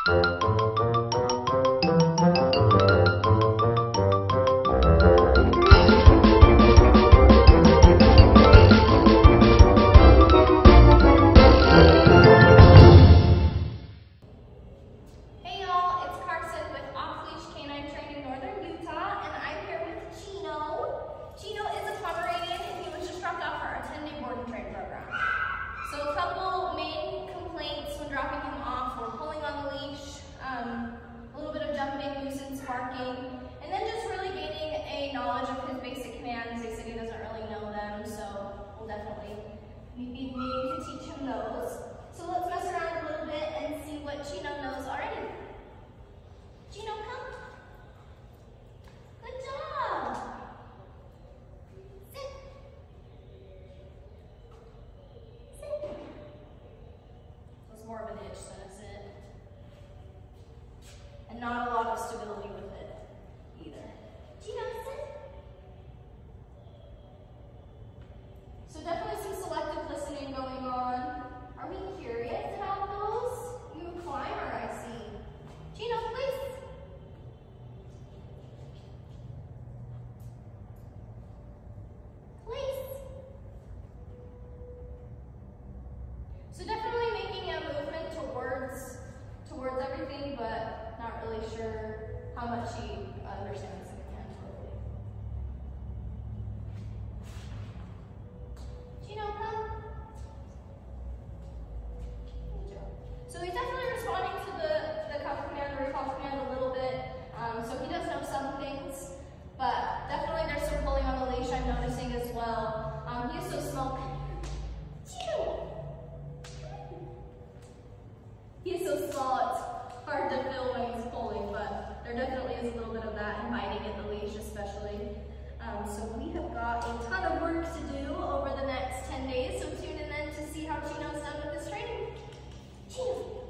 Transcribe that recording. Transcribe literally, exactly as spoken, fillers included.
Hey y'all, it's Karsyn with Alpine Dog Trainer in Northern Utah, and I'm here with Chino. Chino is a Pomeranian, and he was just dropped off for our ten day board and train program. So a couple main complaints when dropping him off were pulling on the leash, um, a little bit of jumping, nuisance, barking, and then just really gaining a knowledge of his basic commands. They said he doesn't really know them, so we'll definitely be needing to teach him those. So let's mess around a little bit and see what Chino knows already. Chino, come. Good job. Sit. Sit. So it's more of an itch than a sit. And not a lot of stability with it either. Chino, sit. So definitely some selective listening going on. Are we curious about those? New climber, I see. Chino, please. Please. So definitely making a movement towards towards everything, but not really sure how much he understands the command totally. Chino, come. So he's definitely responding to the, the cuff command, the recall command a little bit. Um, so he does know some things, but definitely there's some pulling on the leash I'm noticing as well. Um, he is so small. Chino! He is so small, it's hard to feel when he's pulling, but there definitely is a little bit of that and biting at the leash especially. Um, so we have got a ton of work to do over the next ten days, so tune in then to see how Chino's done with this training. Chino.